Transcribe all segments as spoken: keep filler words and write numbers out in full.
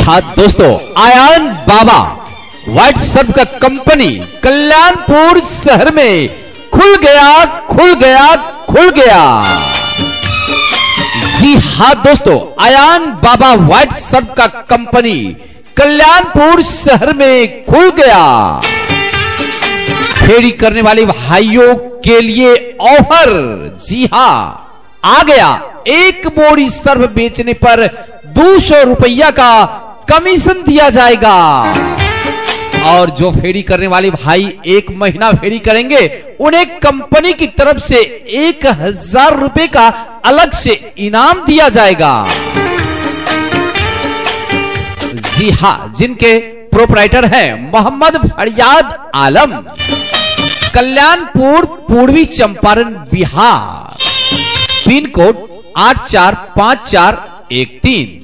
हाँ दोस्तों, आयान बाबा व्हाट्सएप का कंपनी कल्याणपुर शहर में खुल गया खुल गया खुल गया। जी हाँ दोस्तों, आयान बाबा व्हाट्सएप का कंपनी कल्याणपुर शहर में खुल गया। फेरी करने वाले भाइयों के लिए ऑफर, जी हाँ आ गया। एक बोरी सर्फ बेचने पर दो सौ रुपया का कमीशन दिया जाएगा। और जो फेरी करने वाले भाई एक महीना फेरी करेंगे उन्हें कंपनी की तरफ से एक हजार रुपए का अलग से इनाम दिया जाएगा। जी हाँ, जिनके प्रोपराइटर हैं मोहम्मद फरियाद आलम, कल्याणपुर, पूर्वी चंपारण, बिहार। पिन कोड आठ चार पांच चार एक तीन।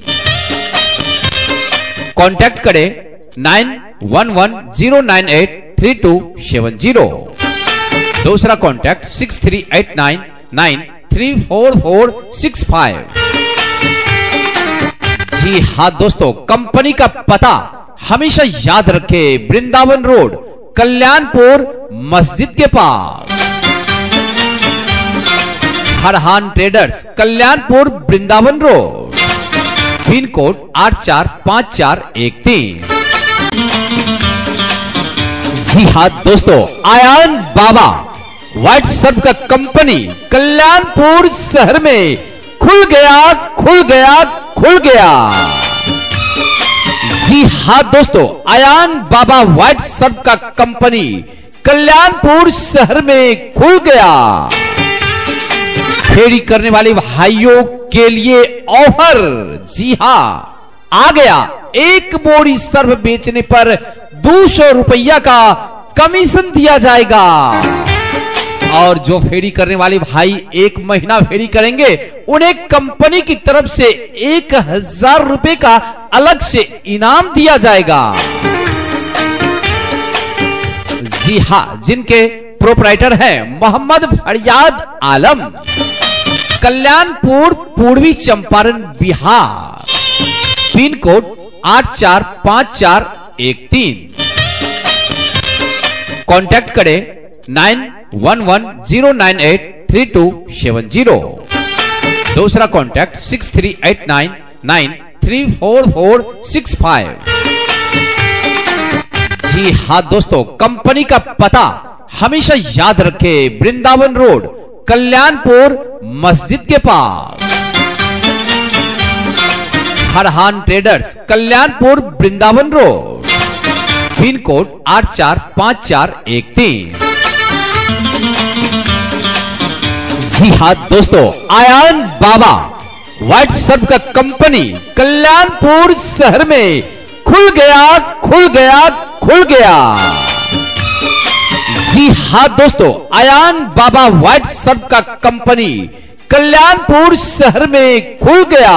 कांटेक्ट करें nine one one zero nine eight three two seven zero. दूसरा contact six three eight nine nine three four four six five. जी हाँ दोस्तों, कंपनी का पता हमेशा याद रखें, वृंदावन रोड, कल्याणपुर मस्जिद के पास। Farhan traders, Kalyanpur, Vrindavan road. Pin code आठ चार पांच चार एक तीन। जी हाँ दोस्तों, आयान बाबा व्हाट्सएप का कंपनी कल्याणपुर शहर में खुल गया खुल गया खुल गया। जी हाँ दोस्तों, आयान बाबा व्हाट्सएप का कंपनी कल्याणपुर शहर में खुल गया। फेरी करने वाले भाइयों के लिए ऑफर, जी हाँ आ गया। एक बोरी सर्फ बेचने पर दो सौ रुपया का कमीशन दिया जाएगा। और जो फेरी करने वाले भाई एक महीना फेरी करेंगे उन्हें कंपनी की तरफ से एक हजार रुपए का अलग से इनाम दिया जाएगा। जी हाँ, जिनके प्रोपराइटर हैं मोहम्मद फरियाद आलम, कल्याणपुर, पूर्वी चंपारण, बिहार। पिन कोड आठ चार पांच चार एक तीन। कांटेक्ट करें nine one one zero nine eight three two seven zero. दूसरा contact six three eight nine nine three four four six five. जी हाँ दोस्तों, कंपनी का पता हमेशा याद रखें, वृंदावन रोड, कल्याणपुर मस्जिद के पास। Farhan traders, Kalyanpur, Vrindavan road. Pin code आठ चार पांच चार एक तीन। जी हाँ दोस्तों, आयान बाबा व्हाट्सएप का कंपनी कल्याणपुर शहर में खुल गया खुल गया खुल गया। जी हाँ दोस्तों, आयान बाबा व्हाट्सएप का कंपनी कल्याणपुर शहर में खुल गया।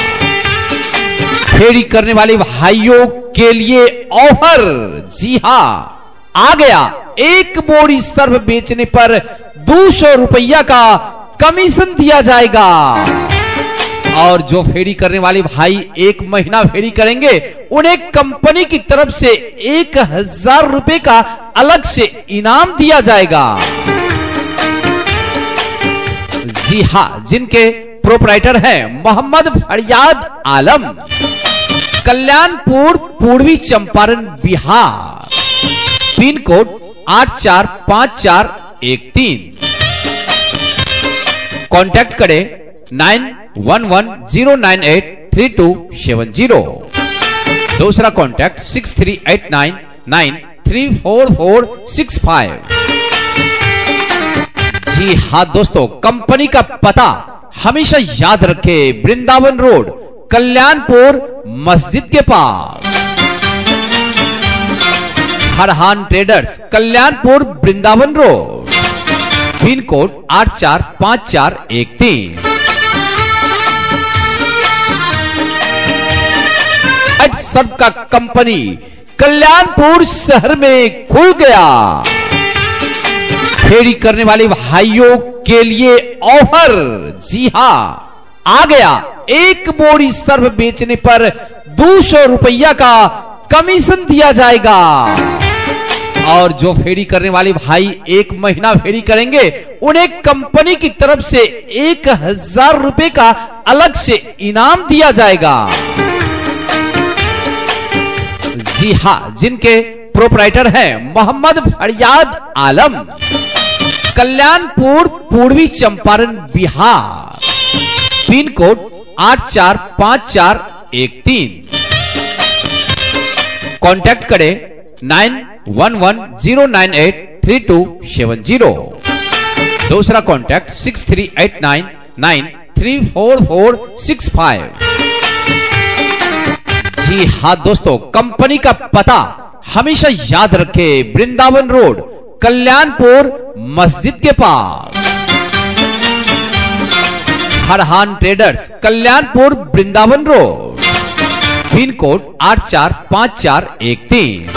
फेरी करने वाले भाइयों के लिए ऑफर, जी हाँ आ गया। एक बोरी सर्फ बेचने पर दो सौ रुपया का कमीशन दिया जाएगा। और जो फेरी करने वाले भाई एक महीना फेरी करेंगे उन्हें कंपनी की तरफ से एक हजार रुपए का अलग से इनाम दिया जाएगा। जी हाँ, जिनके प्रोपराइटर हैं मोहम्मद फरियाद आलम, कल्याणपुर, पूर्वी चंपारण, बिहार। पिन कोड आठ चार पांच चार एक तीन। कांटेक्ट करें nine one one zero nine eight three two seven zero. दूसरा contact six three eight nine nine three four four six five. जी हाँ दोस्तों, कंपनी का पता हमेशा याद रखें, वृंदावन रोड, कल्याणपुर मस्जिद के पास। Farhan traders, Kalyanpur, Vrindavan road. Pin code आठ चार पांच चार एक तीन। व्हाट्सएप का कंपनी कल्याणपुर शहर में खुल गया। फेरी करने वाले भाइयों के लिए ऑफर, जी हाँ आ गया। एक बोरी सर्फ बेचने पर दो सौ रुपया का कमीशन दिया जाएगा। और जो फेरी करने वाले भाई एक महीना फेरी करेंगे उन्हें कंपनी की तरफ से एक हजार रुपए का अलग से इनाम दिया जाएगा। जी हाँ, जिनके प्रोपराइटर हैं मोहम्मद फरियाद आलम, कल्याणपुर, पूर्वी चंपारण, बिहार। पिन कोड आठ चार पांच चार एक तीन। कांटेक्ट करें nine one one zero nine eight three two seven zero. दूसरा contact six three eight nine nine three four four six five. जी हाँ दोस्तों, कंपनी का पता हमेशा याद रखें, वृंदावन रोड, कल्याणपुर मस्जिद के पास। Farhan traders, Kalyanpur, Vrindavan road. Pin code आठ चार पांच चार एक तीन।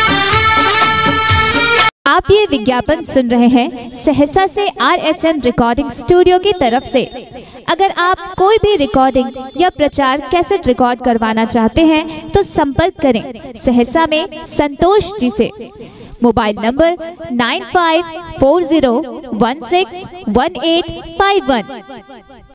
आप ये विज्ञापन सुन रहे हैं सहरसा से R S M recording studio की तरफ से। अगर आप कोई भी रिकॉर्डिंग या प्रचार कैसेट रिकॉर्ड करवाना चाहते हैं तो संपर्क करें सहरसा में संतोष जी से। Mobile number nine five four zero one six one eight five one.